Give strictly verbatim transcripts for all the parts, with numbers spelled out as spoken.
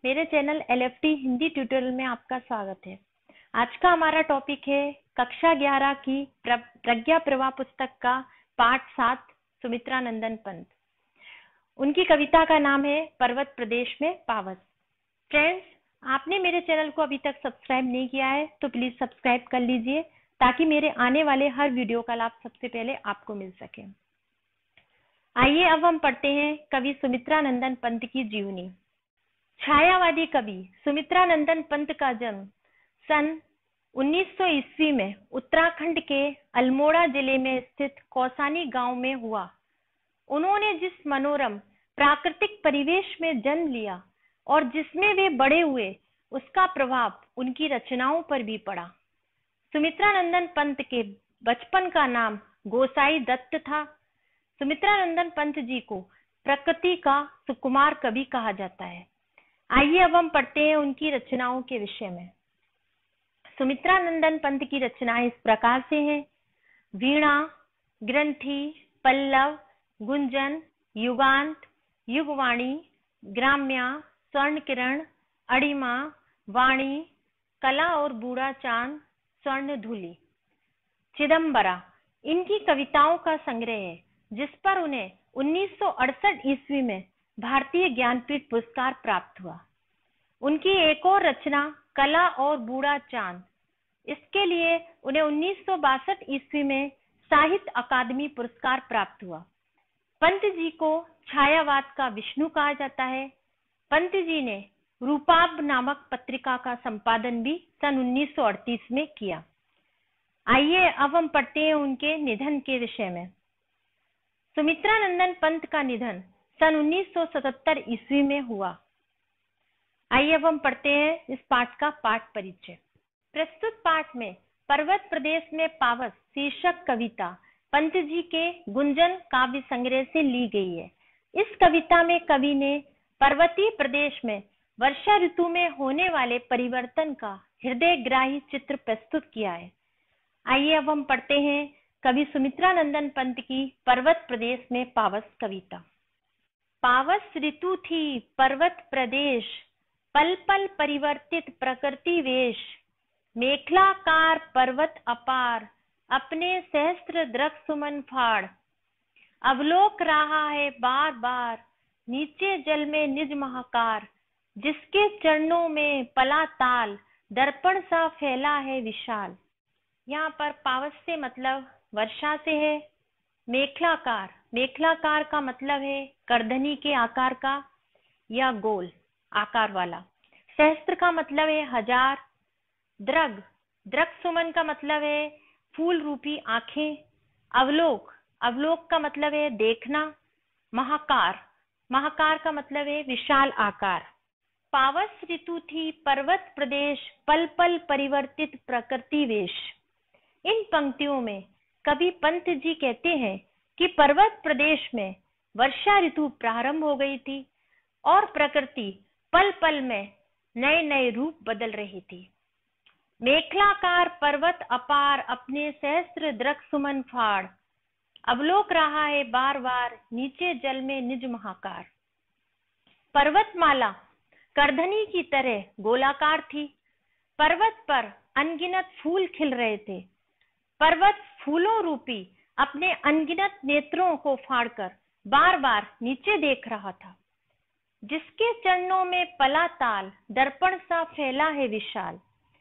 मेरे channel L F T Hindi tutorial में आपका स्वागत है। आज का हमारा टॉपिक है कक्षा ग्यारह की प्र, प्रज्ञा प्रवाह पुस्तक का पाठ सात सुमित्रा नंदन पंत। उनकी कविता का नाम है पर्वत प्रदेश में पावस। फ्रेंड्स, आपने मेरे चैनल को अभी तक सब्सक्राइब नहीं किया है तो प्लीज सब्सक्राइब कर लीजिए ताकि मेरे आने वाले हर वीडियो का लाभ सबसे पहले आपको मिल सके। आइए अब हम पढ़ते हैं कवि सुमित्रा नंदन पंत की जीवनी। छायावादी कवि सुमित्रा नंदन पंत का जन्म सन उन्नीस सौ ईस्वी में उत्तराखंड के अल्मोड़ा जिले में स्थित कौसानी गांव में हुआ। उन्होंने जिस मनोरम प्राकृतिक परिवेश में जन्म लिया और जिसमें वे बड़े हुए, उसका प्रभाव उनकी रचनाओं पर भी पड़ा। सुमित्रा नंदन पंत के बचपन का नाम गोसाई दत्त था। सुमित्रा नंदन पंत जी को प्रकृति का सुकुमार कवि कहा जाता है। आइए अब हम पढ़ते हैं उनकी रचनाओं के विषय में। सुमित्रा नंदन पंत की रचनाएं इस प्रकार से हैं: वीणा, ग्रंथि, पल्लव, गुंजन, युगांत, युगवाणी, ग्राम्या, स्वर्ण किरण, अड़िमा, वाणी, कला और बूढ़ा चांद, स्वर्ण धूलि। चिदंबरा इनकी कविताओं का संग्रह है जिस पर उन्हें उन्नीस सौ अड़सठ ईस्वी में भारतीय ज्ञानपीठ पुरस्कार प्राप्त हुआ। उनकी एक और रचना कला और बूढ़ा चांद, इसके लिए उन्हें उन्नीस सौ बासठ ईस्वी में साहित्य अकादमी पुरस्कार प्राप्त हुआ। पंत जी को छायावाद का विष्णु कहा जाता है। पंत जी ने रूपाब नामक पत्रिका का संपादन भी सन उन्नीस सौ अड़तीस में किया। आइए अब हम पढ़ते हैं उनके निधन के विषय में। सुमित्रा नंदन पंत का निधन सन उन्नीस सौ सतहत्तर ईस्वी में हुआ। आइए अब हम पढ़ते हैं इस पाठ का पाठ परिचय। प्रस्तुत पाठ में पर्वत प्रदेश में पावस शीर्षक कविता पंत जी के गुंजन काव्य संग्रह से ली गई है। इस कविता में कवि ने पर्वतीय प्रदेश में वर्षा ऋतु में होने वाले परिवर्तन का हृदयग्राही चित्र प्रस्तुत किया है। आइए अब हम पढ़ते हैं कवि सुमित्रा नंदन पंत की पर्वत प्रदेश में पावस कविता। पावस ऋतु थी पर्वत प्रदेश, पल पल परिवर्तित प्रकृति वेश। मेखलाकार पर्वत अपार, अपने सहस्त्र दृक सुमन फाड़। अवलोक रहा है बार बार, नीचे जल में निज महाकार। जिसके चरणों में पला ताल, दर्पण सा फैला है विशाल। यहाँ पर पावस से मतलब वर्षा से है। मेखलाकार, मेखलाकार का मतलब है करधनी के आकार का या गोल आकार वाला। सहस्त्र का मतलब है हजार। द्रग, द्रग सुमन का मतलब है फूल रूपी आंखें। अवलोक, अवलोक का मतलब है देखना। महाकार, महाकार का मतलब है विशाल आकार। पावस ऋतु थी पर्वत प्रदेश, पल पल परिवर्तित प्रकृति वेश। इन पंक्तियों में कवि पंत जी कहते हैं कि पर्वत प्रदेश में वर्षा ऋतु प्रारंभ हो गई थी और प्रकृति पल पल में नए नए रूप बदल रही थी। मेखलाकार पर्वत अपार, अपने सहस्त्र दृक सुमन फाड़। अवलोक रहा है बार बार, नीचे जल में निज महाकार। पर्वतमाला करधनी की तरह गोलाकार थी। पर्वत पर अनगिनत फूल खिल रहे थे। पर्वत फूलों रूपी अपने अनगिनत नेत्रों को फाड़कर बार बार नीचे देख रहा था। जिसके चरणों में पला ताल, दर्पण सा फैला है विशाल।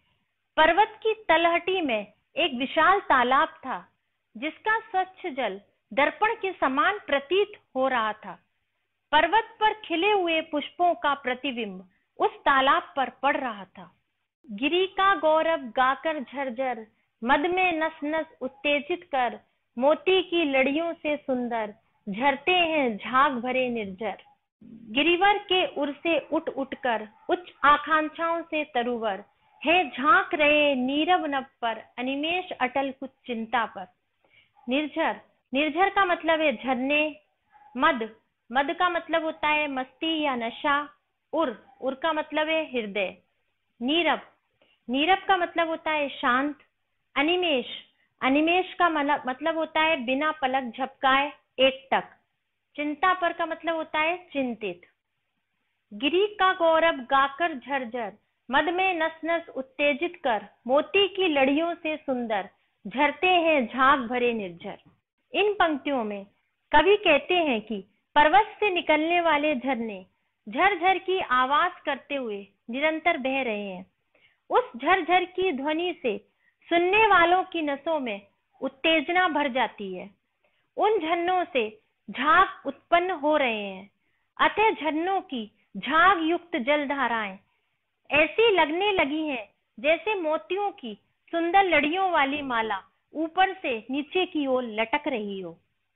पर्वत की तलहटी में एक विशाल तालाब था जिसका स्वच्छ जल दर्पण के समान प्रतीत हो रहा था। पर्वत पर खिले हुए पुष्पों का प्रतिबिंब उस तालाब पर पड़ रहा था। गिरी का गौरव गाकर झरझर, मद में नस नस उत्तेजित कर। मोती की लड़ियों से सुंदर, झरते हैं झाग भरे निर्झर। गिरिवर के उर से उठ उठकर, उच्च आकांक्षाओं से तरुवर है। झांक रहे नीरव नभ पर, अनिमेष अटल कुछ चिंता पर। निर्झर, निर्झर का मतलब है झरने। मद, मद का मतलब होता है मस्ती या नशा। उर, उर का मतलब है हृदय। नीरव, नीरव का मतलब होता है शांत। अनिमेष, अनिमेष का मतलब होता है बिना पलक झपकाए एकटक। चिंता पर का मतलब होता है चिंतित। गिरी का गौरव गाकर झरझर, मद में नस नस उत्तेजित कर, मोती की लड़ियों से सुंदर झरते हैं झाग भरे निर्झर। इन पंक्तियों में कवि कहते हैं कि पर्वत से निकलने वाले झरने झरझर की आवाज करते हुए निरंतर बह रहे हैं। उस झरझर की ध्वनि से सुनने वालों की नसों में उत्तेजना भर जाती है। उन झरनों से झाग उत्पन्न हो रहे हैं, अतः झरनों की झाग युक्त जलधाराएं ऐसी लगने लगी हैं जैसे मोतियों की सुंदर लड़ियों वाली माला ऊपर से नीचे की ओर लटक रही हो।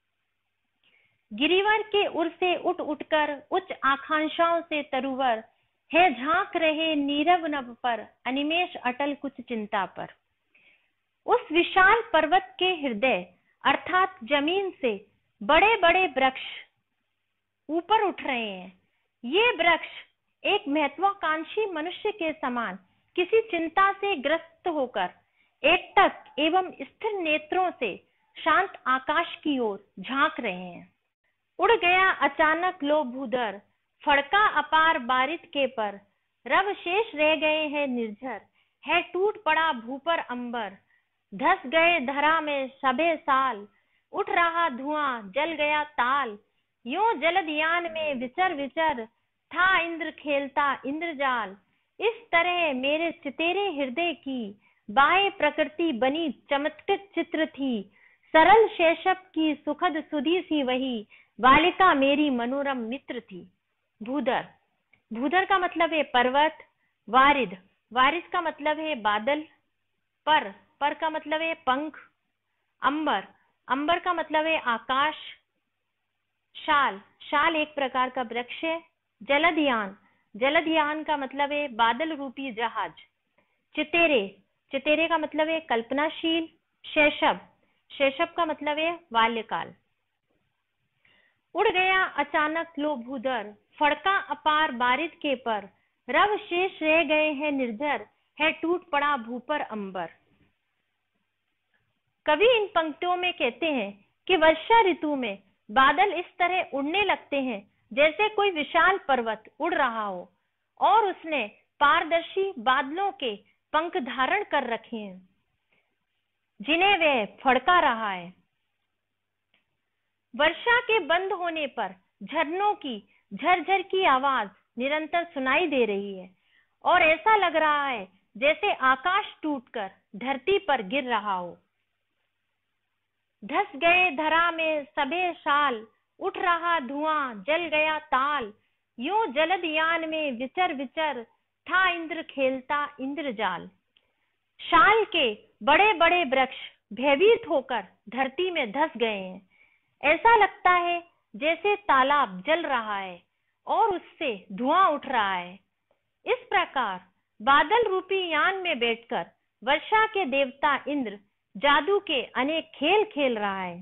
गिरिवर के उर से उठ उठकर उच्च आकांक्षाओं से तरुवर है, झांक रहे नीरव नभ पर अनिमेष अटल कुछ चिंता पर। उस विशाल पर्वत के हृदय अर्थात जमीन से बड़े बड़े वृक्ष ऊपर उठ रहे हैं। ये वृक्ष एक महत्वाकांक्षी मनुष्य के समान किसी चिंता से ग्रस्त होकर एकटक एवं स्थिर नेत्रों से शांत आकाश की ओर झांक रहे हैं। उड़ गया अचानक लो भूधर, फड़का अपार बारिश के पर, रव शेष रह गए हैं निर्झर, है टूट पड़ा भू पर अंबर, धस गए धरा में सबे साल, उठ रहा धुआं जल गया ताल, यूं जलदयान में विचर विचर, था इंद्र खेलता इंद्रजाल। इस तरह मेरे चितेरे हृदय की बाह्य प्रकृति बनी चमत्कृत चित्र थी, सरल शैशव की सुखद सुधी सी वही बालिका मेरी मनोरम मित्र थी। भूधर, भूधर का मतलब है पर्वत। वारिद, वारिद का मतलब है बादल। पर, पर का मतलब है पंख। अंबर, अंबर का मतलब है आकाश। शाल, शाल एक प्रकार का वृक्ष है। जलदयान, जलदयान का मतलब है बादल रूपी जहाज। चितेरे, चितेरे का मतलब है कल्पनाशील। शैशव, शैशव का मतलब है बाल्यकाल। उड़ गया अचानक लो भूधर, फड़का अपार बारिश के पर, रव शेष रह गए हैं निर्झर, है टूट पड़ा भू पर अंबर। कवि इन पंक्तियों में कहते हैं कि वर्षा ऋतु में बादल इस तरह उड़ने लगते हैं जैसे कोई विशाल पर्वत उड़ रहा हो और उसने पारदर्शी बादलों के पंख धारण कर रखे हैं जिन्हें वह फड़का रहा है। वर्षा के बंद होने पर झरनों की झरझर की आवाज निरंतर सुनाई दे रही है और ऐसा लग रहा है जैसे आकाश टूटकर धरती पर गिर रहा हो। धस गए धरा में सबे साल, उठ रहा धुआं जल गया ताल, यूं जलदयान में विचर विचर, था इंद्र खेलता इंद्रजाल। शाल के बड़े बड़े वृक्ष भयभीत होकर धरती में धस गए हैं। ऐसा लगता है जैसे तालाब जल रहा है और उससे धुआं उठ रहा है। इस प्रकार बादल रूपी यान में बैठकर वर्षा के देवता इंद्र जादू के अनेक खेल खेल रहा है।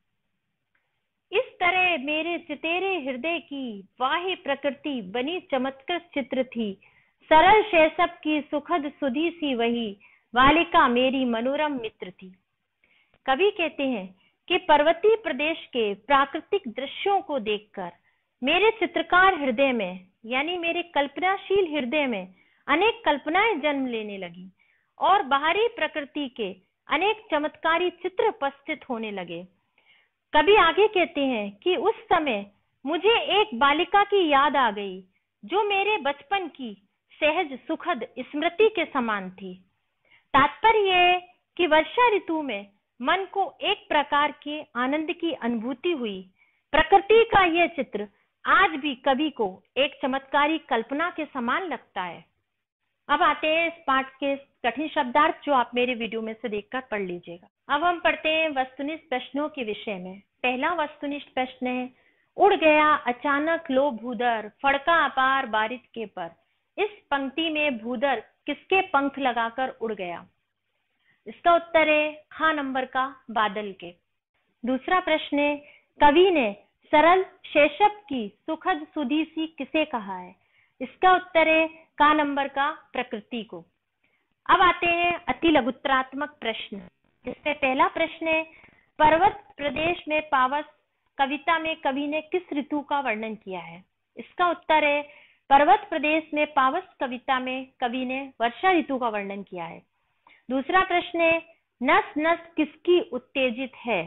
इस तरह मेरे चितेरे हृदय की बाह्य प्रकृति बनी चमत्कृत चित्र थी, सरल शैशव की सुखद सुधी सी वही बालिका मेरी मनोरम मित्र थी। कवि कहते हैं कि पर्वतीय प्रदेश के प्राकृतिक दृश्यों को देखकर मेरे चित्रकार हृदय में यानी मेरे कल्पनाशील हृदय में अनेक कल्पनाएं जन्म लेने लगी और बाहरी प्रकृति के अनेक चमत्कारी चित्र उपस्थित होने लगे। कवि आगे कहते हैं कि उस समय मुझे एक बालिका की याद आ गई जो मेरे बचपन की सहज सुखद स्मृति के समान थी। तात्पर्य है कि वर्षा ऋतु में मन को एक प्रकार के आनंद की अनुभूति हुई। प्रकृति का यह चित्र आज भी कवि को एक चमत्कारी कल्पना के समान लगता है। अब आते हैं इस पाठ के कठिन शब्दार्थ जो आप मेरे वीडियो में से देखकर पढ़ लीजिएगा। अब हम पढ़ते हैं वस्तुनिष्ठ प्रश्नों के विषय में। पहला वस्तुनिष्ठ प्रश्न है, उड़ गया अचानक लो भूधर, फड़का अपार बारिश के पर। इस पंक्ति में भूधर किसके पंख लगाकर उड़ गया? इसका उत्तर है ख नंबर का बादल के। दूसरा प्रश्न है, कवि ने सरल शैशव की सुखद सुधी सी किसे कहा है? इसका उत्तर है का नंबर का प्रकृति को। अब आते हैं अति लघुत्तरात्मक प्रश्न। इसमें पहला प्रश्न है, पर्वत प्रदेश में पावस कविता में कवि ने किस ऋतु का वर्णन किया है? इसका उत्तर है पर्वत प्रदेश में पावस कविता में कवि ने वर्षा ऋतु का वर्णन किया है। दूसरा प्रश्न है, नस नस किसकी उत्तेजित है?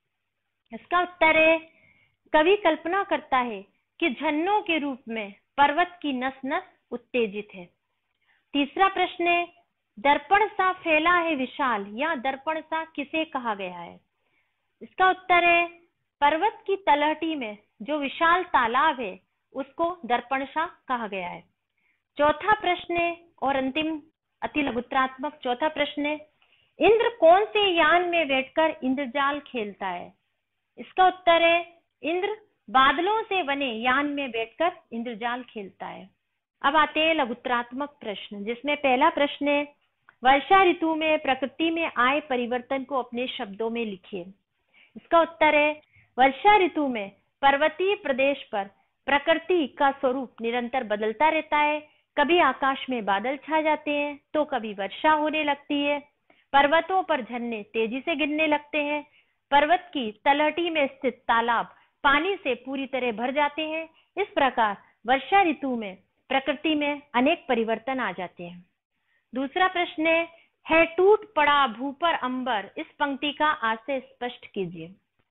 इसका उत्तर है, कवि कल्पना करता है कि झरनों के रूप में पर्वत की नस नस उत्तेजित है। तीसरा प्रश्न है, दर्पण सा फैला है विशाल, या दर्पण सा किसे कहा गया है? इसका उत्तर है, पर्वत की तलहटी में जो विशाल तालाब है उसको दर्पण सा कहा गया है। चौथा प्रश्न है और अंतिम अति लघुत्रात्मक चौथा प्रश्न है, इंद्र कौन से यान में बैठकर इंद्रजाल खेलता है? इसका उत्तर है, इंद्र बादलों से बने यान में बैठकर इंद्रजाल खेलता है। अब आते हैं लघुत्रात्मक प्रश्न, जिसमें पहला प्रश्न है, वर्षा ऋतु में प्रकृति में आए परिवर्तन को अपने शब्दों में लिखिए। इसका उत्तर है, वर्षा ऋतु में पर्वतीय प्रदेश पर प्रकृति का स्वरूप निरंतर बदलता रहता है। कभी आकाश में बादल छा जाते हैं तो कभी वर्षा होने लगती है। पर्वतों पर झरने तेजी से गिरने लगते हैं। पर्वत की तलहटी में स्थित तालाब पानी से पूरी तरह भर जाते हैं। इस प्रकार वर्षा ऋतु में प्रकृति में अनेक परिवर्तन आ जाते हैं। दूसरा प्रश्न है, है टूट पड़ा भू पर अंबर, इस पंक्ति का आशय स्पष्ट कीजिए।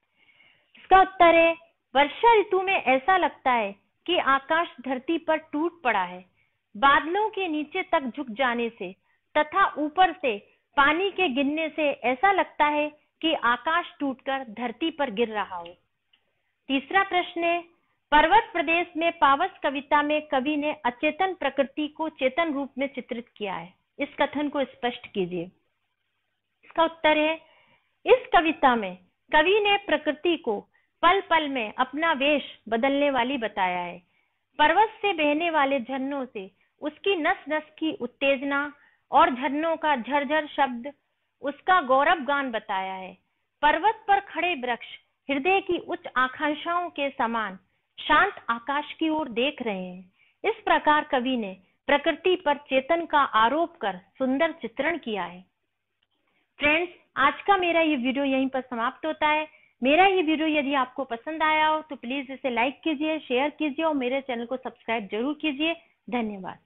इसका उत्तर है, वर्षा ऋतु में ऐसा लगता है कि आकाश धरती पर टूट पड़ा है। बादलों के नीचे तक झुक जाने से तथा ऊपर से पानी के गिरने से ऐसा लगता है कि आकाश टूटकर धरती पर गिर रहा हो। तीसरा प्रश्न है, पर्वत प्रदेश में पावस कविता में कवि ने अचेतन प्रकृति को चेतन रूप में चित्रित किया है। इस कथन को स्पष्ट कीजिए। इसका उत्तर है, इस कविता में कवि ने प्रकृति को पल पल में अपना वेश बदलने वाली बताया है। पर्वत से बहने वाले झरनों से उसकी नस नस की उत्तेजना और झरनों का झरझर शब्द उसका गौरव गान बताया है। पर्वत पर खड़े वृक्ष हृदय की उच्च आकांक्षाओं के समान शांत आकाश की ओर देख रहे हैं। इस प्रकार कवि ने प्रकृति पर चेतन का आरोप कर सुंदर चित्रण किया है। फ्रेंड्स, आज का मेरा ये वीडियो यहीं पर समाप्त होता है। मेरा ये वीडियो यदि आपको पसंद आया हो तो प्लीज इसे लाइक कीजिए, शेयर कीजिए और मेरे चैनल को सब्सक्राइब जरूर कीजिए। धन्यवाद।